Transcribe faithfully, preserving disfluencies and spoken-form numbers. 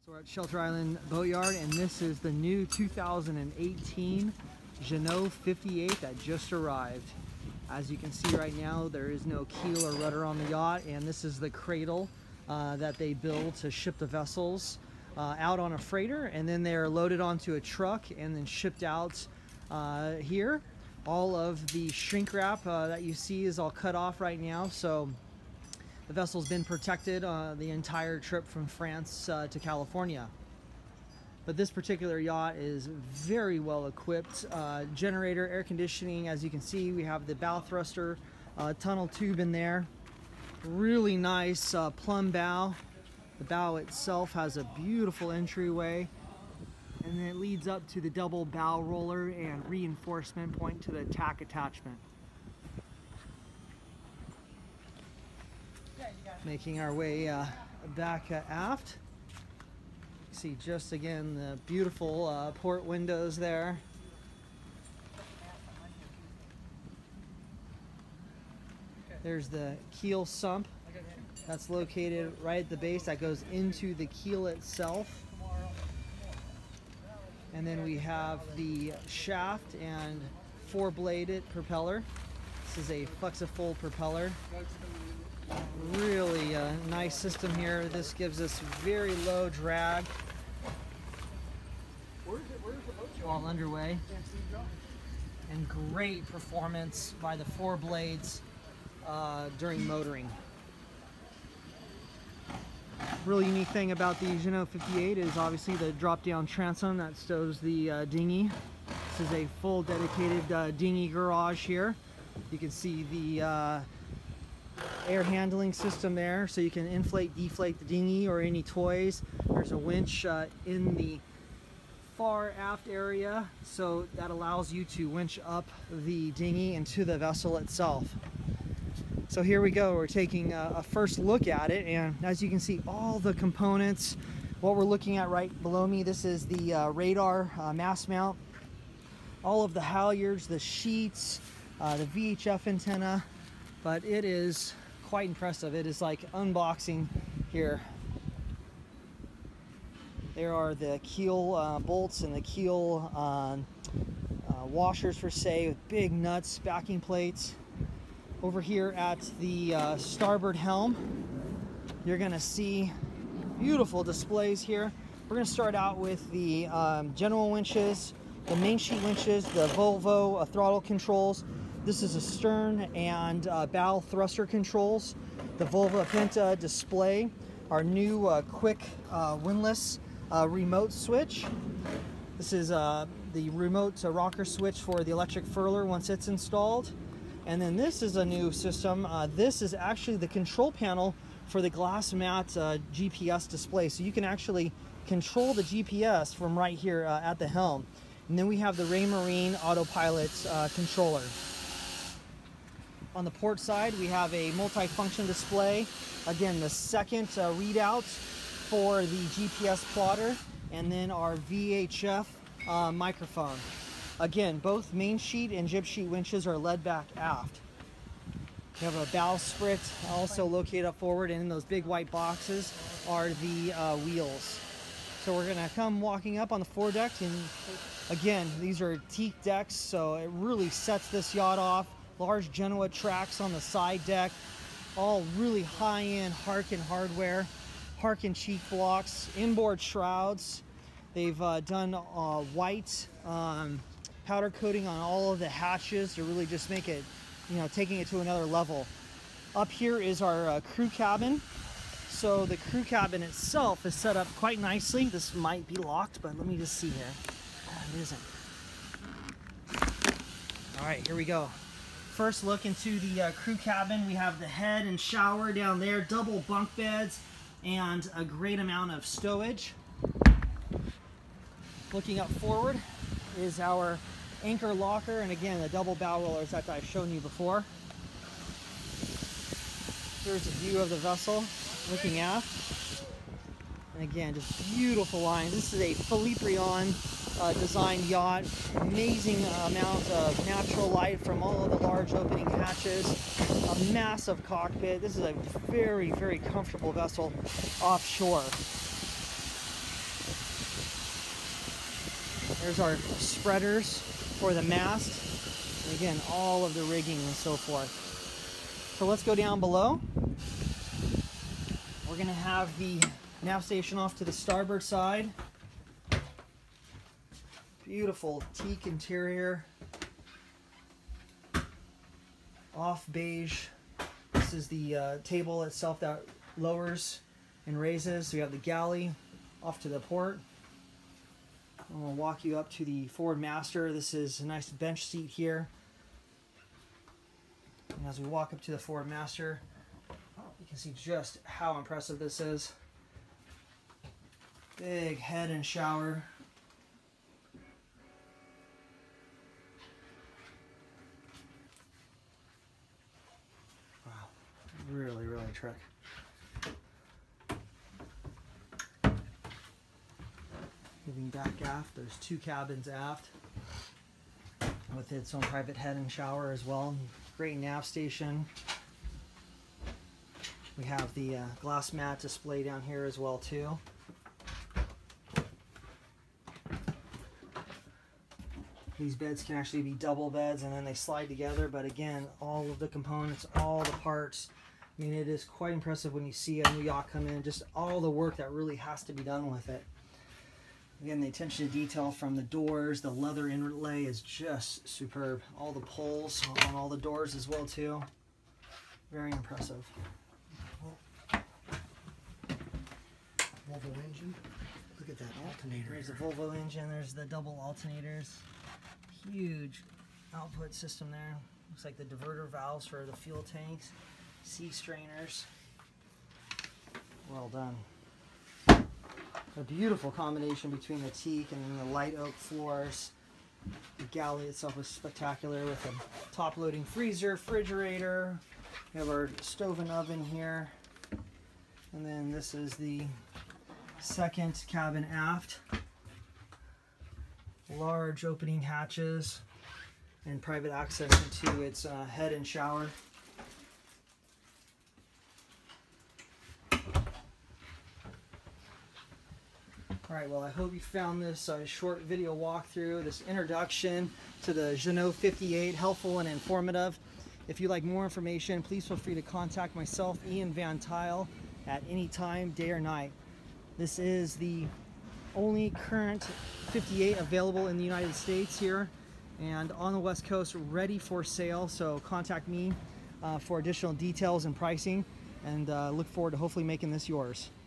So we're at Shelter Island Boatyard, and this is the new two thousand eighteen Jeanneau fifty-eight that just arrived. As you can see right now, there is no keel or rudder on the yacht, and this is the cradle uh, that they build to ship the vessels uh, out on a freighter, and then they're loaded onto a truck and then shipped out uh, here. All of the shrink wrap uh, that you see is all cut off right now, so the vessel's been protected uh, the entire trip from France uh, to California. But this particular yacht is very well equipped. Uh, generator, air conditioning, as you can see, we have the bow thruster, uh, tunnel tube in there. Really nice uh, plumb bow. The bow itself has a beautiful entryway, and then it leads up to the double bow roller and reinforcement point to the tack attachment. Making our way uh, back uh, aft. See just again the beautiful uh, port windows there. There's the keel sump that's located right at the base that goes into the keel itself. And then we have the shaft and four-bladed propeller. This is a flexifold propeller. Really a nice system here. This gives us very low drag while underway, and great performance by the four blades uh, during motoring. Really unique thing about the Jeanneau fifty-eight is obviously the drop-down transom that stows the uh, dinghy. This is a full dedicated uh, dinghy garage here. You can see the uh, air handling system there, so you can inflate, deflate the dinghy or any toys. There's a winch uh, in the far aft area, so that allows you to winch up the dinghy into the vessel itself. So here we go, we're taking a, a first look at it, and as you can see, all the components. What we're looking at right below me, this is the uh, radar uh, mast mount, all of the halyards, the sheets, uh, the V H F antenna. But it is quite impressive. It is like unboxing here. There are the keel uh, bolts and the keel uh, uh, washers for say, with big nuts, backing plates. Over here at the uh, starboard helm, you're gonna see beautiful displays here. We're gonna start out with the um, general winches, the main sheet winches, the Volvo uh, throttle controls. This is a stern and uh, bow thruster controls. The Volvo Penta display, our new uh, quick uh, windlass uh, remote switch. This is uh, the remote uh, rocker switch for the electric furler once it's installed. And then this is a new system. Uh, this is actually the control panel for the glass mat uh, G P S display. So you can actually control the G P S from right here uh, at the helm. And then we have the Raymarine autopilot uh, controller. On the port side, we have a multi-function display. Again, the second uh, readout for the G P S plotter, and then our V H F uh, microphone. Again, both main sheet and jib sheet winches are led back aft. We have a bowsprit also located up forward, and in those big white boxes are the uh, wheels. So we're gonna come walking up on the foredeck, and again, these are teak decks, so it really sets this yacht off. Large Genoa tracks on the side deck, all really high-end Harken hardware, Harken cheek blocks, inboard shrouds. They've uh, done uh, white um, powder coating on all of the hatches to really just make it, you know, taking it to another level. Up here is our uh, crew cabin. So the crew cabin itself is set up quite nicely. This might be locked, but let me just see here. Oh, it isn't. All right, here we go. First look into the uh, crew cabin. We have the head and shower down there, double bunk beds, and a great amount of stowage. Looking up forward is our anchor locker, and again, the double bow rollers that I've shown you before. Here's a view of the vessel looking aft. And again, just beautiful lines. This is a Philippe Rion uh, designed yacht. Amazing amount of natural light from all of the large opening hatches. A massive cockpit. This is a very, very comfortable vessel offshore. There's our spreaders for the mast. And again, all of the rigging and so forth. So let's go down below. We're going to have the nav station off to the starboard side. Beautiful teak interior. Off beige. This is the uh, table itself that lowers and raises. So we have the galley off to the port. And we'll walk you up to the forward master. This is a nice bench seat here. And as we walk up to the forward master, you can see just how impressive this is. Big head and shower. Wow, really, really trick. Moving back aft, there's two cabins aft with its own private head and shower as well. Great nav station. We have the uh, glass mat display down here as well too. These beds can actually be double beds and then they slide together, but again, all of the components, all the parts, I mean, it is quite impressive when you see a new yacht come in, just all the work that really has to be done with it. Again, the attention to detail from the doors, the leather inlay is just superb. All the pulls on all the doors as well too. Very impressive. Volvo engine. Look at that alternator. There's the Volvo engine, there's the double alternators. Huge output system there. Looks like the diverter valves for the fuel tanks. Sea strainers. Well done. A beautiful combination between the teak and the light oak floors. The galley itself was spectacular with a top-loading freezer, refrigerator. We have our stove and oven here. And then this is the second cabin aft. Large opening hatches and private access into its uh, head and shower. Alright, well I hope you found this uh, short video walkthrough, this introduction to the Jeanneau fifty-eight helpful and informative. If you'd like more information, please feel free to contact myself, Ian Van Tile, at any time, day or night. This is the only current fifty-eight available in the United States here and on the West Coast, ready for sale. So contact me uh, for additional details and pricing, and uh, look forward to hopefully making this yours.